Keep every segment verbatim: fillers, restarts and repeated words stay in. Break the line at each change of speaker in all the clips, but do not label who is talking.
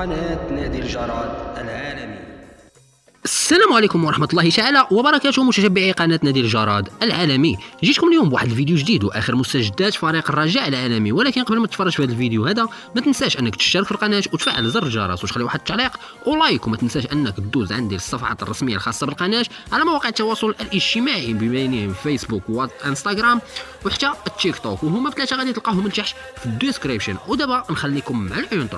قناة نادي الجراد العالمي.
السلام عليكم ورحمة الله تعالى وبركاته متتبعي قناة نادي الجراد العالمي. جيتكم اليوم بواحد الفيديو جديد واخر مستجدات فريق الرجاء العالمي، ولكن قبل ما تتفرج في هذا الفيديو هذا ما تنساش انك تشترك في القناة وتفعل زر الجرس وتخلي واحد التعليق ولايك، وما تنساش انك تدوز عندي الصفحات الرسمية الخاصة بالقناة على مواقع التواصل الاجتماعي بينهم فيسبوك وانستغرام وحتى التيك توك، وهما ثلاثة غادي تلقاوهم من تحت في الديسكريبشن. ودابا نخليكم مع الانترو.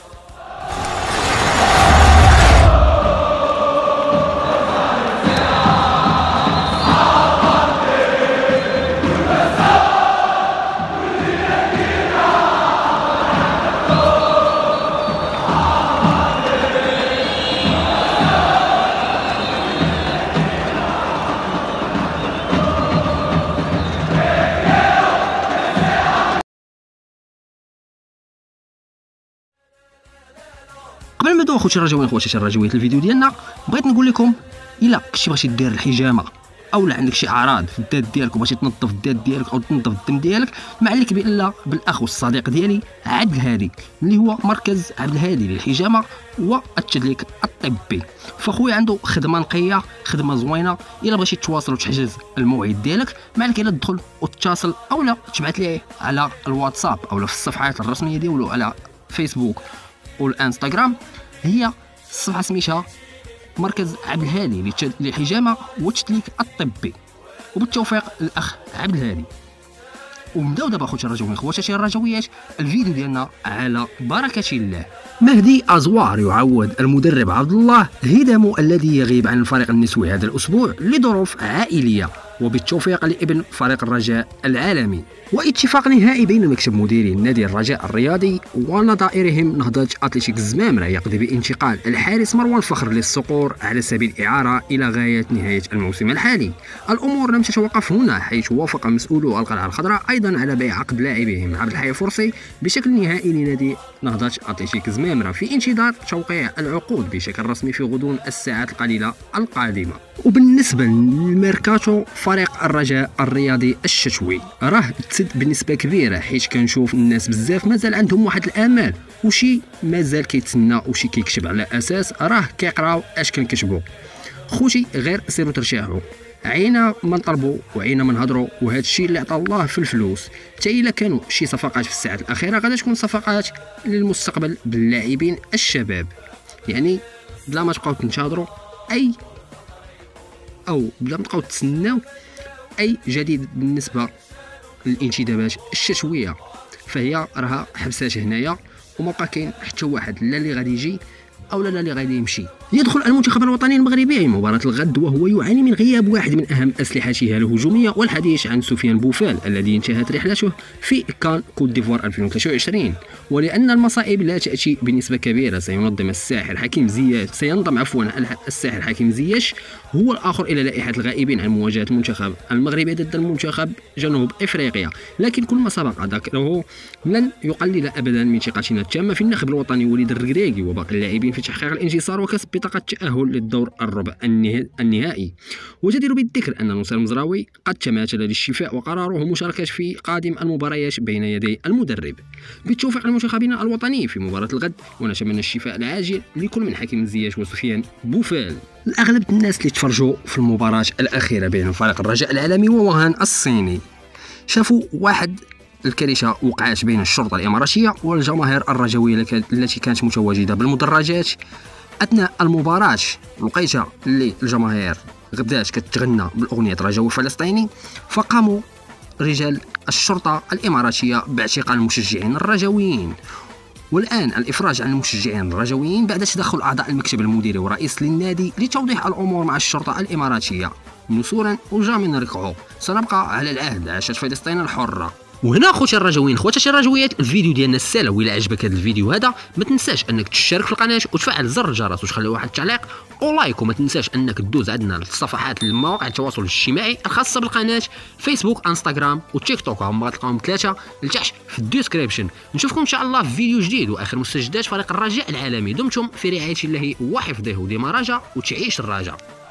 قبل ما ندوي خوتي الرجاويين خواتاتي الرجاويات الفيديو ديالنا، بغيت نقول لكم الا كنتي بغيتي دير الحجامه او لا عندك شي اعراض في الذات ديالك وبغيتي تنظف الذات ديالك او تنظف الدم ديالك، ما عليك بالا بالاخ والصديق ديالي عبد الهادي اللي هو مركز عبد الهادي للحجامه والتدليك الطبي. فخويا عنده خدمه نقيه، خدمه زوينه. الا بغيتي تواصل وتحجز الموعد ديالك ما عليك الا تدخل وتتصل او لا تبعث ليه على الواتساب او في الصفحات الرسميه ديالو على فيسبوك والانستغرام. هي الصفحه سميتها مركز عبد الهادي للحجامه والتدليك الطبي، وبالتوفيق الاخ عبد الهادي. ونبداو دابا خوتي الرجاويين خواتاتي الرجاويات الفيديو ديالنا على بركه الله. مهدي ازوار يعوض المدرب عبد الله هدم الذي يغيب عن الفريق النسوي هذا الاسبوع لظروف عائليه، وبالتوفيق لابن فريق الرجاء العالمي. واتفاق نهائي بين مكتب مديري نادي الرجاء الرياضي ونظائرهم نهضة اتلتيك زمامرة يقضي بانتقال الحارس مروان فخر للصقور على سبيل الاعاره الى غايه نهايه الموسم الحالي. الامور لم تتوقف هنا، حيث وافق مسؤولو القلعه الخضراء ايضا على بيع عقد لاعبهم عبد الحي فرسي بشكل نهائي لنادي نهضة اتلتيك زمامرة في انتظار توقيع العقود بشكل رسمي في غضون الساعات القليله القادمه. وبالنسبه للميركاتو فريق الرجاء الرياضي الشتوي راه تسد بنسبه كبيره، حيت كنشوف الناس بزاف مازال عندهم واحد الامال، وشي مازال كيتسنى وشي كيكتب على اساس راه كيقراو اش كنكتبوا. خوتي غير سيروا ترتاحوا، عينا ما نطلبوا وعينا ما نهضروا، وهذا الشيء اللي عطا الله في الفلوس. حتى الا كانوا شي صفقات في الساعات الاخيره غادي تكون صفقات للمستقبل باللاعبين الشباب، يعني بلا ما تبقاو تنتظروا اي او بلا ما تبقاو تسناو اي جديد بالنسبه للانتدابات الشتويه، فهي راها حبسات هنايا وما بقى كاين حتى واحد لا اللي غادي يجي او لا اللي غادي يمشي. يدخل المنتخب الوطني المغربي مباراة الغد وهو يعاني من غياب واحد من اهم اسلحته الهجوميه، والحديث عن سفيان بوفال الذي انتهت رحلته في كان كوت ديفوار ألفين وثلاثة وعشرين. ولان المصائب لا تاتي بنسبه كبيره، سينظم الساحر حكيم زياش سينضم عفوا الساحر حكيم زياش هو الاخر الى لائحه الغائبين عن مواجهه المنتخب المغربي ضد المنتخب جنوب افريقيا. لكن كل ما سبق ذكره لن يقلل ابدا من ثقتنا التامه في الناخب الوطني وليد الركراكي وباقي اللاعبين في تحقيق الانتصار وكسب بطاقه التاهل للدور الربع النهائي. وجدير بالذكر ان نصير المزراوي قد تماثل للشفاء وقراره مشاركه في قادم المباريات بين يدي المدرب. بالتوفيق لمنتخبنا الوطني في مباراه الغد، ونتمنى الشفاء العاجل لكل من حكيم زياش وسفيان بوفال. الاغلب الناس اللي تفرجوا في المباراه الاخيره بين فريق الرجاء العالمي ووهان الصيني شافوا واحد الكارثه وقعت بين الشرطه الاماراتيه والجماهير الرجاويه التي كانت متواجده بالمدرجات اثناء المباراه. لقيت اللي الجماهير غدات كتغنى بالاغنيه رجاوي فلسطيني، فقاموا رجال الشرطه الاماراتيه باعتقال المشجعين الرجاويين. والان الافراج عن المشجعين الرجاويين بعد تدخل اعضاء المكتب المديري ورئيس للنادي لتوضيح الامور مع الشرطه الاماراتيه. نسورا وجامين ركعوا، سنبقى على العهد، عاشت فلسطين الحره. وهنا خوتي الرجاويين خواتاتي الرجاويات الفيديو ديالنا السالا، وإلا عجبك هذا الفيديو هذا ما تنساش انك تشترك في القناه وتفعل زر الجرس وتخلي واحد التعليق ولايك، وما تنساش انك تدوز عندنا الصفحات المواقع التواصل الاجتماعي الخاصه بالقناه فيسبوك انستغرام وتيك توك، هما تلقاهم ثلاثه لتحت في الديسكريبشن. نشوفكم ان شاء الله في فيديو جديد واخر مستجدات فريق الرجاء العالمي. دمتم في رعايه الله وحفظه، وديما رجاء وتعيش الرجاء.